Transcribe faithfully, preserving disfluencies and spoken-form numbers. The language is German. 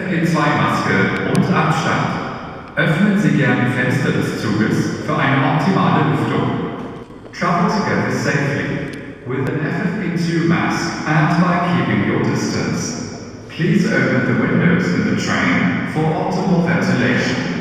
F F P zwei Maske und Abstand. Öffnen Sie gern die Fenster des Zuges für eine optimale Lüftung. Travel together safely with an F F P two mask and by keeping your distance. Please open the windows in the train for optimal ventilation.